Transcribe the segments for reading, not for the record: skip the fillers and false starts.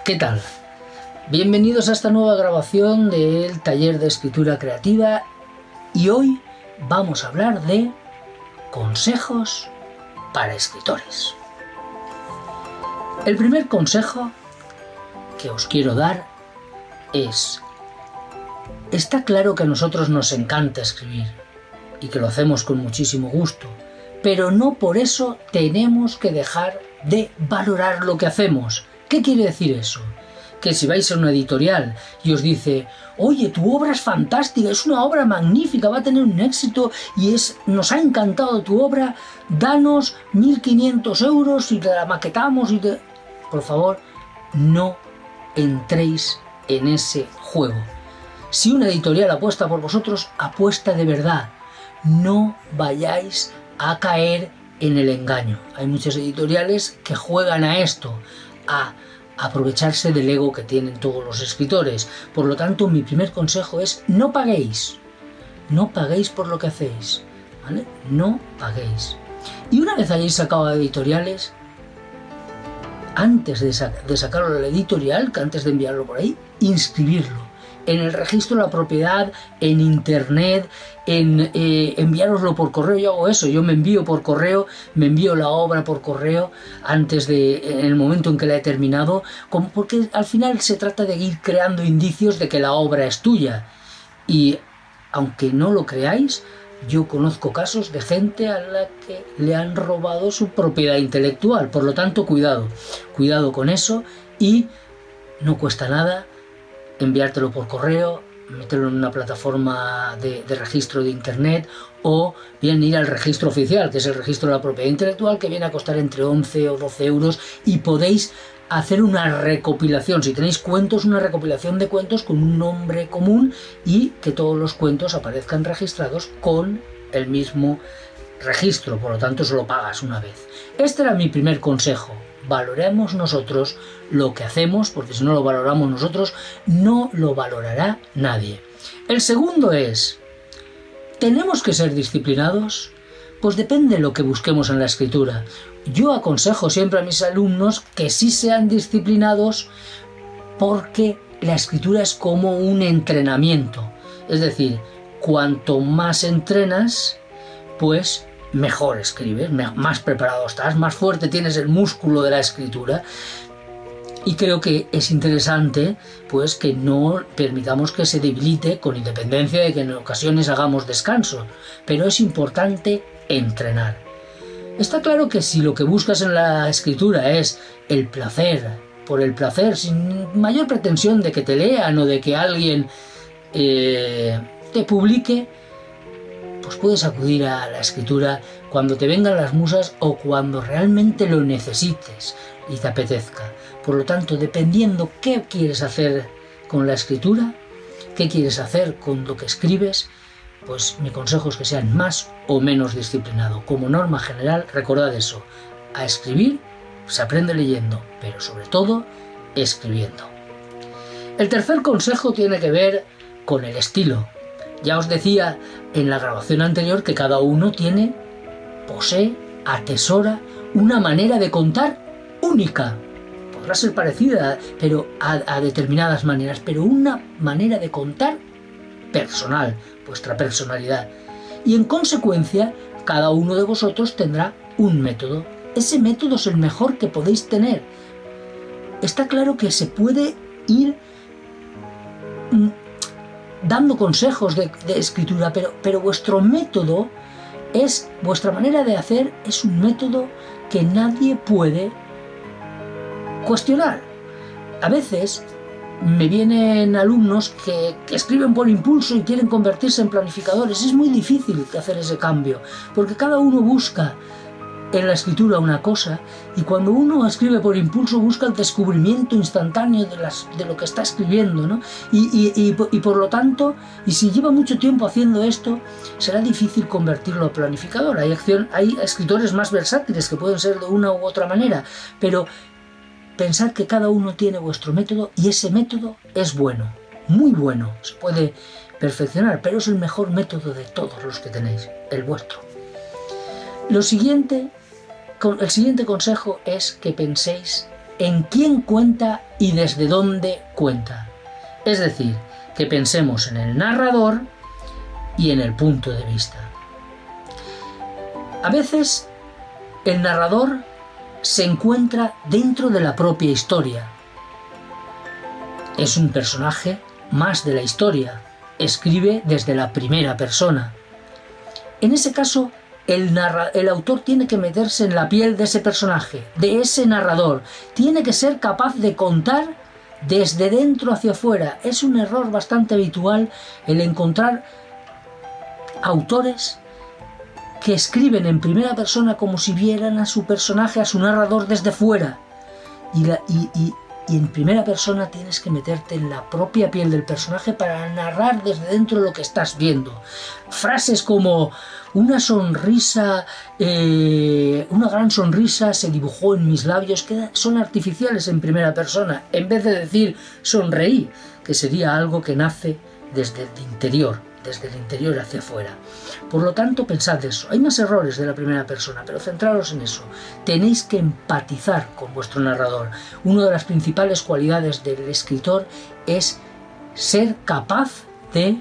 ¿Qué tal? Bienvenidos a esta nueva grabación del taller de escritura creativa y hoy vamos a hablar de consejos para escritores. El primer consejo que os quiero dar es: está claro que a nosotros nos encanta escribir y que lo hacemos con muchísimo gusto, pero no por eso tenemos que dejar de valorar lo que hacemos. ¿Qué quiere decir eso? Que si vais a una editorial y os dice: oye, tu obra es fantástica, es una obra magnífica, va a tener un éxito y nos ha encantado tu obra, danos 1.500 euros y te la maquetamos y te... Por favor, no entréis en ese juego. Si una editorial apuesta por vosotros, apuesta de verdad. No vayáis a caer en el engaño. Hay muchas editoriales que juegan a esto, a aprovecharse del ego que tienen todos los escritores. Por lo tanto, mi primer consejo es: no paguéis. No paguéis por lo que hacéis, ¿vale? No paguéis. Y una vez hayáis sacado a editoriales, antes de sacarlo a la editorial, que antes de enviarlo por ahí, inscribirlo en el registro de la propiedad, en internet, en enviároslo por correo. Yo hago eso, yo me envío por correo, me envío la obra por correo en el momento en que la he terminado, porque al final se trata de ir creando indicios de que la obra es tuya. Y aunque no lo creáis, yo conozco casos de gente a la que le han robado su propiedad intelectual. Por lo tanto, cuidado con eso, y no cuesta nada enviártelo por correo, meterlo en una plataforma de registro de internet, o bien ir al registro oficial, que es el registro de la propiedad intelectual, que viene a costar entre 11 o 12 euros, y podéis hacer una recopilación, si tenéis cuentos, una recopilación de cuentos con un nombre común y que todos los cuentos aparezcan registrados con el mismo registro. Por lo tanto, solo pagas una vez. Este era mi primer consejo: valoremos nosotros lo que hacemos, porque si no lo valoramos nosotros, no lo valorará nadie. El segundo es: ¿tenemos que ser disciplinados? Pues depende de lo que busquemos en la escritura. Yo aconsejo siempre a mis alumnos que sí sean disciplinados, porque la escritura es como un entrenamiento. Es decir, cuanto más entrenas, pues mejor escribes, más preparado estás, más fuerte tienes el músculo de la escritura. Y creo que es interesante, pues, que no permitamos que se debilite, con independencia de que en ocasiones hagamos descanso. Pero es importante entrenar. Está claro que si lo que buscas en la escritura es el placer, por el placer, sin mayor pretensión de que te lean o de que alguien te publique, pues puedes acudir a la escritura cuando te vengan las musas o cuando realmente lo necesites y te apetezca. Por lo tanto, dependiendo qué quieres hacer con la escritura, qué quieres hacer con lo que escribes, pues mi consejo es que sean más o menos disciplinados. Como norma general, recordad eso: a escribir se aprende leyendo, pero sobre todo escribiendo. El tercer consejo tiene que ver con el estilo. Ya os decía en la grabación anterior que cada uno posee, atesora una manera de contar única. Podrá ser parecida, pero a determinadas maneras, pero una manera de contar personal, vuestra personalidad. Y en consecuencia, cada uno de vosotros tendrá un método. Ese método es el mejor que podéis tener. Está claro que se puede ir dando consejos de escritura, pero vuestro método vuestra manera de hacer es un método que nadie puede cuestionar. A veces me vienen alumnos que escriben por impulso y quieren convertirse en planificadores. Es muy difícil hacer ese cambio, porque cada uno busca en la escritura una cosa, y cuando uno escribe por impulso busca el descubrimiento instantáneo de lo que está escribiendo, ¿no? Y por lo tanto, y si lleva mucho tiempo haciendo esto, será difícil convertirlo a planificador. Hay escritores más versátiles que pueden ser de una u otra manera, pero pensad que cada uno tiene vuestro método, y ese método es bueno, muy bueno, se puede perfeccionar, pero es el mejor método de todos los que tenéis, el vuestro. El siguiente consejo es que penséis en quién cuenta y desde dónde cuenta. Es decir, que pensemos en el narrador y en el punto de vista. A veces el narrador se encuentra dentro de la propia historia. Es un personaje más de la historia. Escribe desde la primera persona. En ese caso, el autor tiene que meterse en la piel de ese personaje, de ese narrador. Tiene que ser capaz de contar desde dentro hacia afuera. Es un error bastante habitual el encontrar autores que escriben en primera persona como si vieran a su personaje, a su narrador desde fuera. Y en primera persona tienes que meterte en la propia piel del personaje para narrar desde dentro lo que estás viendo. Frases como una sonrisa, una gran sonrisa se dibujó en mis labios, que son artificiales en primera persona, en vez de decir sonreí, que sería algo que nace desde el interior hacia afuera. Por lo tanto, pensad eso. Hay más errores de la primera persona, pero centraros en eso. Tenéis que empatizar con vuestro narrador. Una de las principales cualidades del escritor es ser capaz de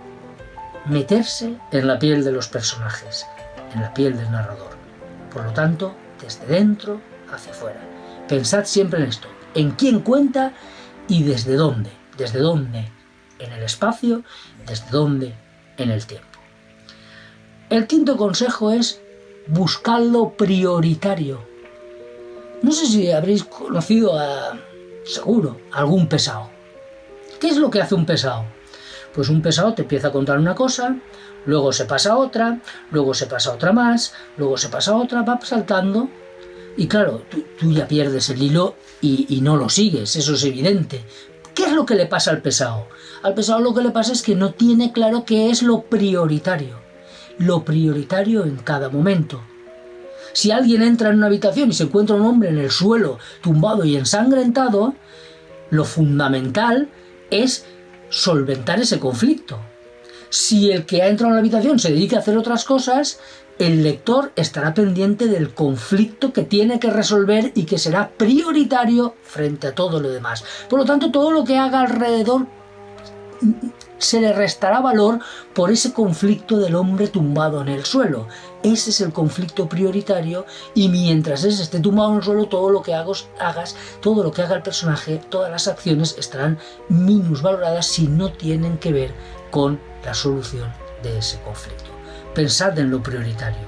meterse en la piel de los personajes, en la piel del narrador. Por lo tanto, desde dentro hacia afuera. Pensad siempre en esto. En quién cuenta y desde dónde. Desde dónde en el espacio, desde dónde en el tiempo. El quinto consejo es buscar lo prioritario. No sé si habréis conocido seguro, algún pesado. ¿Qué es lo que hace un pesado? Pues un pesado te empieza a contar una cosa, luego se pasa a otra, luego se pasa a otra más, luego se pasa a otra, va saltando. Y claro, tú ya pierdes el hilo y no lo sigues, eso es evidente. ¿Qué es lo que le pasa al pesado? Al pesado lo que le pasa es que no tiene claro qué es lo prioritario en cada momento. Si alguien entra en una habitación y se encuentra un hombre en el suelo, tumbado y ensangrentado, lo fundamental es solventar ese conflicto. Si el que ha entrado en la habitación se dedica a hacer otras cosas, el lector estará pendiente del conflicto que tiene que resolver y que será prioritario frente a todo lo demás. Por lo tanto, todo lo que haga alrededor se le restará valor por ese conflicto del hombre tumbado en el suelo. Ese es el conflicto prioritario, y mientras ese esté tumbado en el suelo, todo lo que hagas, todo lo que haga el personaje, todas las acciones estarán minusvaloradas si no tienen que ver con la solución de ese conflicto. Pensad en lo prioritario.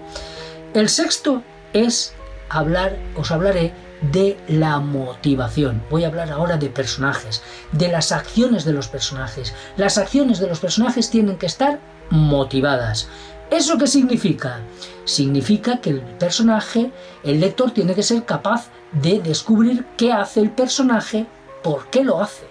El sexto es os hablaré de la motivación. Voy a hablar ahora de personajes, de las acciones de los personajes. Las acciones de los personajes tienen que estar motivadas. ¿Eso qué significa? Significa que el personaje, el lector, tiene que ser capaz de descubrir qué hace el personaje, por qué lo hace,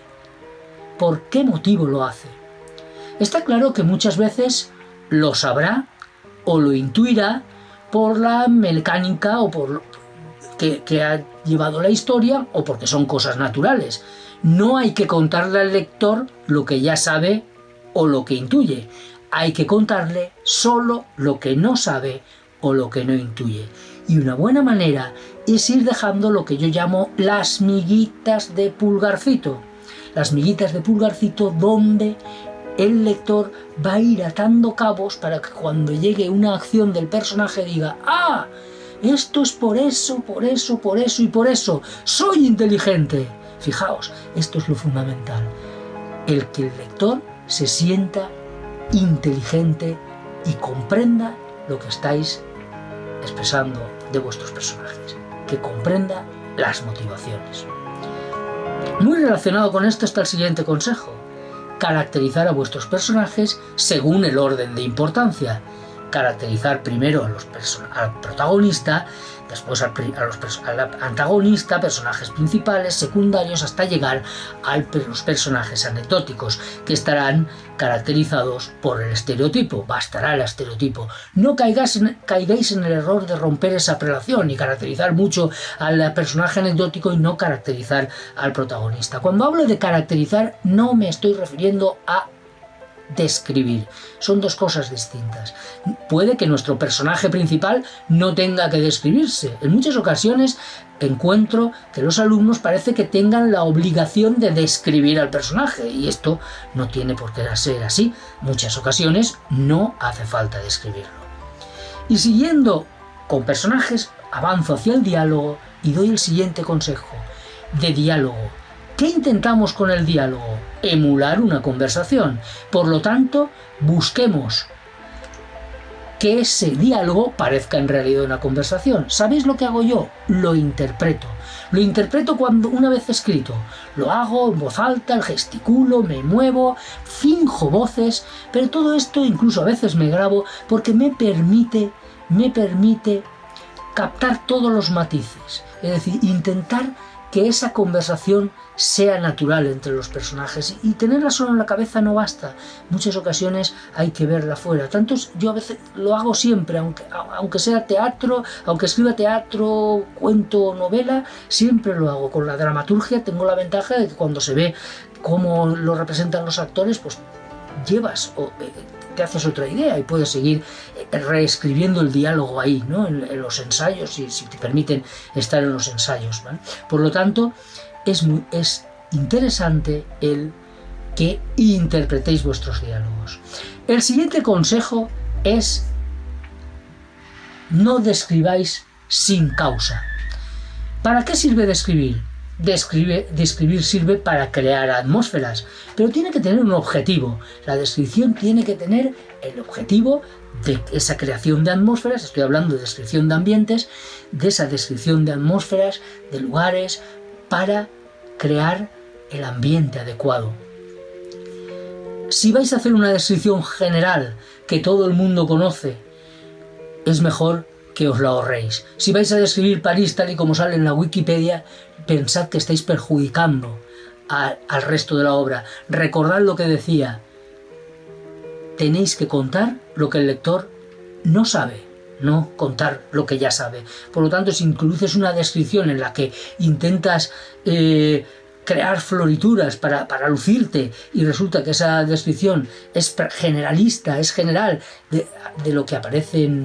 por qué motivo lo hace. Está claro que muchas veces lo sabrá o lo intuirá por la mecánica o por que ha llevado la historia, o porque son cosas naturales. No hay que contarle al lector lo que ya sabe o lo que intuye. Hay que contarle solo lo que no sabe o lo que no intuye. Y una buena manera es ir dejando lo que yo llamo las miguitas de pulgarcito. Las miguitas de pulgarcito donde el lector va a ir atando cabos para que cuando llegue una acción del personaje diga: ¡ah! Esto es por eso, por eso, por eso y por eso. ¡Soy inteligente! Fijaos, esto es lo fundamental. El que el lector se sienta inteligente y comprenda lo que estáis expresando de vuestros personajes. Que comprenda las motivaciones. Muy relacionado con esto está el siguiente consejo. Caracterizar a vuestros personajes según el orden de importancia. Caracterizar primero al protagonista, después al antagonista, personajes principales, secundarios, hasta llegar a los personajes anecdóticos, que estarán caracterizados por el estereotipo. Bastará el estereotipo. No caigáis en el error de romper esa relación y caracterizar mucho al personaje anecdótico y no caracterizar al protagonista. Cuando hablo de caracterizar, no me estoy refiriendo a describir. Son dos cosas distintas. Puede que nuestro personaje principal no tenga que describirse. En muchas ocasiones encuentro que los alumnos parece que tengan la obligación de describir al personaje, y esto no tiene por qué ser así. En muchas ocasiones no hace falta describirlo. Y siguiendo con personajes, avanzo hacia el diálogo y doy el siguiente consejo de diálogo. ¿Qué intentamos con el diálogo? Emular una conversación. Por lo tanto, busquemos que ese diálogo parezca en realidad una conversación. ¿Sabéis lo que hago yo? Lo interpreto. Lo interpreto cuando, una vez escrito, lo hago en voz alta, gesticulo, me muevo, finjo voces, pero todo esto incluso a veces me grabo porque me permite captar todos los matices. Es decir, intentar que esa conversación sea natural entre los personajes, y tenerla solo en la cabeza no basta. En muchas ocasiones hay que verla fuera. Tanto yo a veces lo hago siempre, aunque sea teatro, aunque escriba teatro, cuento o novela, siempre lo hago. Con la dramaturgia tengo la ventaja de que cuando se ve cómo lo representan los actores, pues te haces otra idea y puedes seguir reescribiendo el diálogo ahí, ¿no? En los ensayos, si te permiten estar en los ensayos, ¿vale? Por lo tanto, es interesante el que interpretéis vuestros diálogos. El siguiente consejo es: no describáis sin causa. ¿Para qué sirve describir? Describir sirve para crear atmósferas, pero tiene que tener un objetivo. La descripción tiene que tener el objetivo de esa creación de atmósferas. Estoy hablando de descripción de ambientes, de esa descripción de atmósferas, de lugares, para crear el ambiente adecuado. Si vais a hacer una descripción general que todo el mundo conoce, es mejor que os la ahorréis. Si vais a describir París tal y como sale en la Wikipedia, pensad que estáis perjudicando al resto de la obra. Recordad lo que decía: tenéis que contar lo que el lector no sabe, no contar lo que ya sabe. Por lo tanto, si introduces una descripción en la que intentas crear florituras para lucirte, y resulta que esa descripción es generalista, es general de lo que aparece en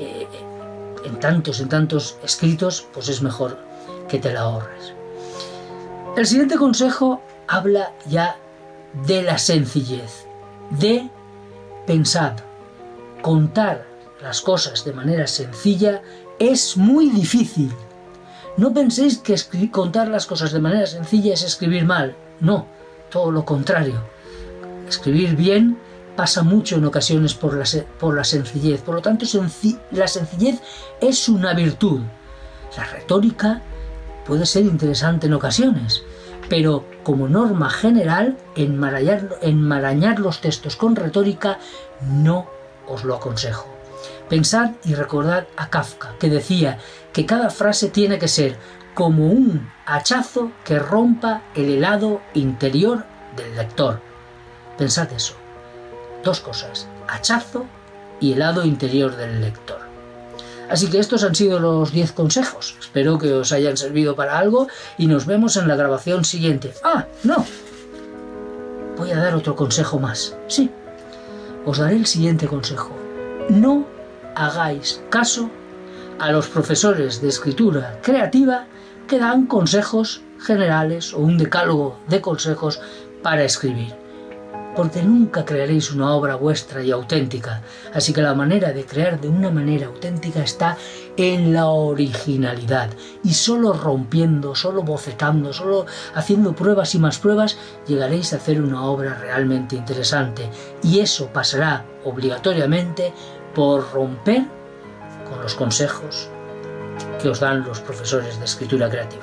tantos escritos, pues es mejor que te la ahorres. El siguiente consejo habla ya de la sencillez, de pensar. Contar las cosas de manera sencilla es muy difícil. No penséis que contar las cosas de manera sencilla es escribir mal. No, todo lo contrario. Escribir bien pasa mucho en ocasiones por la sencillez. Por lo tanto, la sencillez es una virtud. La retórica puede ser interesante en ocasiones, pero como norma general, enmarañar los textos con retórica no os lo aconsejo. Pensad y recordad a Kafka, que decía que cada frase tiene que ser como un hachazo que rompa el helado interior del lector. Pensad eso. Dos cosas: hachazo y helado interior del lector. Así que estos han sido los 10 consejos. Espero que os hayan servido para algo y nos vemos en la grabación siguiente. ¡Ah, no! Voy a dar otro consejo más. Sí, os daré el siguiente consejo. No hagáis caso a los profesores de escritura creativa que dan consejos generales o un decálogo de consejos para escribir, porque nunca crearéis una obra vuestra y auténtica. Así que la manera de crear de una manera auténtica está en la originalidad, y solo rompiendo, solo bocetando, solo haciendo pruebas y más pruebas, llegaréis a hacer una obra realmente interesante, y eso pasará obligatoriamente por romper con los consejos que os dan los profesores de escritura creativa.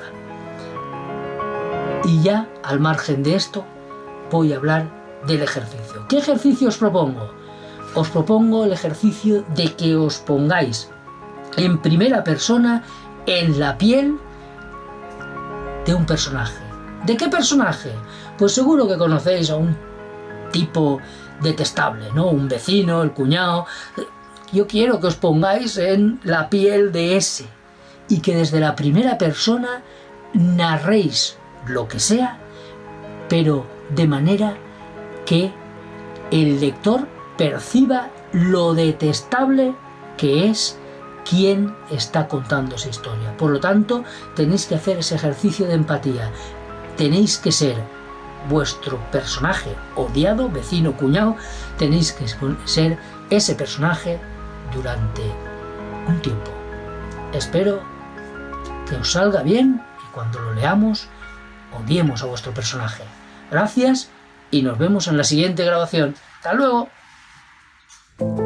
Y ya, al margen de esto, voy a hablar del ejercicio. ¿Qué ejercicio os propongo? Os propongo el ejercicio de que os pongáis en primera persona en la piel de un personaje. ¿De qué personaje? Pues seguro que conocéis a un tipo detestable, ¿no? Un vecino, el cuñado. Yo quiero que os pongáis en la piel de ese y que desde la primera persona narréis lo que sea, pero de manera que el lector perciba lo detestable que es quien está contando esa historia. Por lo tanto, tenéis que hacer ese ejercicio de empatía. Tenéis que ser vuestro personaje odiado, vecino, cuñado, tenéis que ser ese personaje durante un tiempo. Espero que os salga bien y cuando lo leamos, odiemos a vuestro personaje. Gracias y nos vemos en la siguiente grabación. ¡Hasta luego!